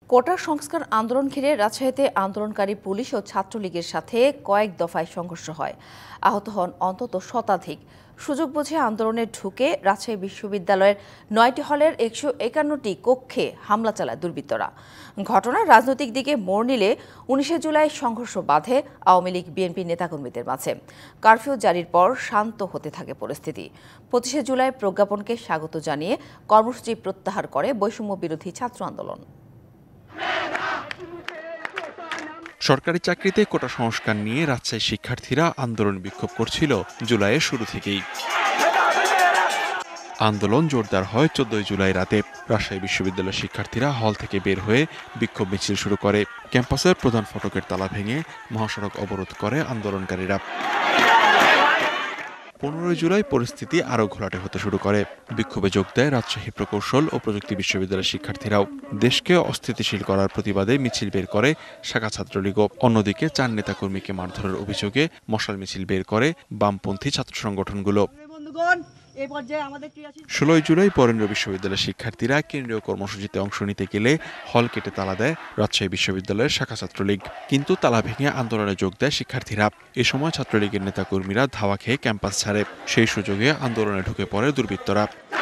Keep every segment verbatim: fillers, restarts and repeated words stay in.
কোটা সংস্কার আন্দোলন ঘিরে রাজশাহীতে আন্দোলনকারী পুলিশ ও ছাত্রলীগের সাথে কয়েক দফায় সংঘর্ষ হয়। আহত হন অন্তত শতাধিক। সুযোগ বুঝে আন্দোলনে ঢুকে রাজশাহী বিশ্ববিদ্যালয়ের নয়টি হলের একশো একান্নটি কক্ষে হামলা চালায় দুর্বৃত্তরা। ঘটনা রাজনৈতিক দিকে মোড় নিলে উনিশে জুলাই সংঘর্ষ বাধে আওয়ামী লীগ বিএনপি নেতাকর্মীদের মাঝে। কারফিউ জারির পর শান্ত হতে থাকে পরিস্থিতি। পঁচিশে জুলাই প্রজ্ঞাপনকে স্বাগত জানিয়ে কর্মসূচি প্রত্যাহার করে বৈষম্য বিরোধী ছাত্র আন্দোলন। সরকারি চাকরিতে কোটা সংস্কার নিয়ে রাজশাহী শিক্ষার্থীরা আন্দোলন বিক্ষোভ করছিল জুলাইয়ের শুরু থেকেই। আন্দোলন জোরদার হয় চোদ্দই জুলাই রাতে। রাজশাহী বিশ্ববিদ্যালয়ের শিক্ষার্থীরা হল থেকে বের হয়ে বিক্ষোভ মিছিল শুরু করে। ক্যাম্পাসের প্রধান ফটকের তালা ভেঙে মহাসড়ক অবরোধ করে আন্দোলনকারীরা। পনেরোই জুলাই পরিস্থিতি আরও ঘোলাটে হতে শুরু করে। বিক্ষোভে যোগ দেয় রাজশাহী প্রকৌশল ও প্রযুক্তি বিশ্ববিদ্যালয়ের শিক্ষার্থীরাও। দেশকে অস্থিতিশীল করার প্রতিবাদে মিছিল বের করে শাখা ছাত্রলীগও। অন্যদিকে চার নেতাকর্মীকে মারধরের অভিযোগে মশাল মিছিল বের করে বামপন্থী ছাত্র সংগঠনগুলো। ষোলোই জুলাই বরেন্দ্র বিশ্ববিদ্যালয়ের শিক্ষার্থীরা কেন্দ্রীয় কর্মসূচিতে অংশ নিতে গেলে হল কেটে তালা দেয় রাজশাহী বিশ্ববিদ্যালয়ের শাখা ছাত্রলীগ। কিন্তু তালা ভেঙে আন্দোলনে যোগ দেয় শিক্ষার্থীরা। এ সময় ছাত্রলীগের নেতাকর্মীরা ধাওয়া খেয়ে ক্যাম্পাস ছাড়ে। সেই সুযোগে আন্দোলনে ঢুকে পড়ে দুর্বৃত্তরা।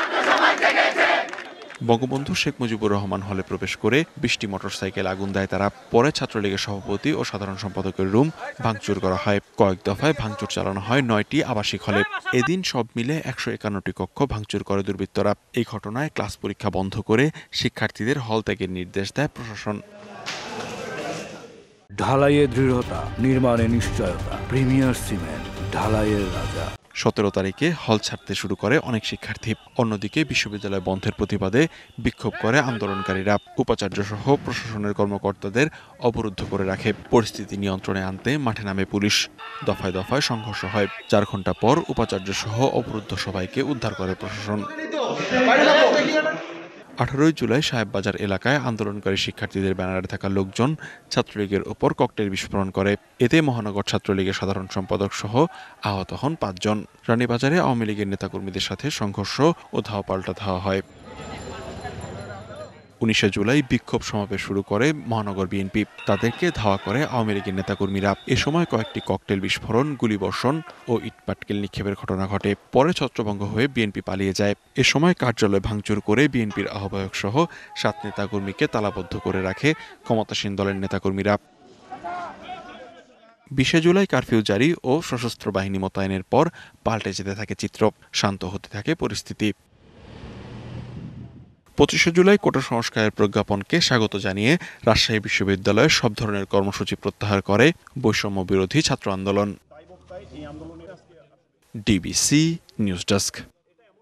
বঙ্গবন্ধু শেখ মুজিবুর রহমান হলে প্রবেশ করে বিশটি মোটরসাইকেল আগুন দেয় তারা। পরে ছাত্রলীগের সভাপতি ও সাধারণ সম্পাদকের রুম ভাঙচুর করা হয়। কয়েক দফায় ভাঙচুর চালানো হয় নয়টি আবাসিক হলে। এদিন সব মিলে একশো একান্নটি কক্ষ ভাঙচুর করে দুর্বৃত্তরা। এই ঘটনায় ক্লাস পরীক্ষা বন্ধ করে শিক্ষার্থীদের হল ত্যাগের নির্দেশ দেয় প্রশাসন। ঢালাইয়ে দৃঢ়তা, নির্মাণে নিশ্চয়তা। প্রিমিয়ার সিমেন্ট, ঢালাইয়ের রাজা। সতেরো তারিখে হল ছাড়তে শুরু করে অনেক শিক্ষার্থী। অন্যদিকে বিশ্ববিদ্যালয় বন্ধের প্রতিবাদে বিক্ষোভ করে আন্দোলনকারীরা। উপাচার্য সহ প্রশাসনের কর্মকর্তাদের অবরুদ্ধ করে রাখে। পরিস্থিতি নিয়ন্ত্রণে আনতে মাঠে নামে পুলিশ। দফায় দফায় সংঘর্ষ হয়। চার ঘন্টা পর উপাচার্য সহ অবরুদ্ধ সবাইকে উদ্ধার করে প্রশাসন। আঠারোই জুলাই সাহেববাজার এলাকায় আন্দোলনকারী শিক্ষার্থীদের ব্যানারে থাকা লোকজন ছাত্রলীগের ওপর ককটেল বিস্ফোরণ করে। এতে মহানগর ছাত্রলীগের সাধারণ সম্পাদক সহ আহত হন পাঁচজন। রানীবাজারে আওয়ামী লীগের নেতাকর্মীদের সাথে সংঘর্ষ ও ধাওয়া পাল্টা ধাওয়া হয়। উনিশে জুলাই বিক্ষোভ সমাবেশ শুরু করে মহানগর বিএনপি। তাদেরকে ধাওয়া করে আওয়ামী লীগের নেতাকর্মীরা। এ সময় কয়েকটি ককটেল বিস্ফোরণ, গুলিবর্ষণ ও ইটপাটকেল নিক্ষেপের ঘটনা ঘটে। পরে ছত্রভঙ্গ হয়ে বিএনপি পালিয়ে যায়। এ সময় কার্যালয় ভাঙচুর করে বিএনপির আহ্বায়ক সহ সাত নেতাকর্মীকে তালাবদ্ধ করে রাখে ক্ষমতাসীন দলের নেতাকর্মীরা। বিশে জুলাই কারফিউ জারি ও সশস্ত্র বাহিনী মোতায়েনের পর পাল্টে যেতে থাকে চিত্র। শান্ত হতে থাকে পরিস্থিতি। পঁচিশে জুলাই কোটা সংস্কারের প্রজ্ঞাপনকে স্বাগত জানিয়ে রাজশাহী বিশ্ববিদ্যালয়ে সব ধরনের কর্মসূচি প্রত্যাহার করে বৈষম্য বিরোধী ছাত্র আন্দোলন। DBC news desk.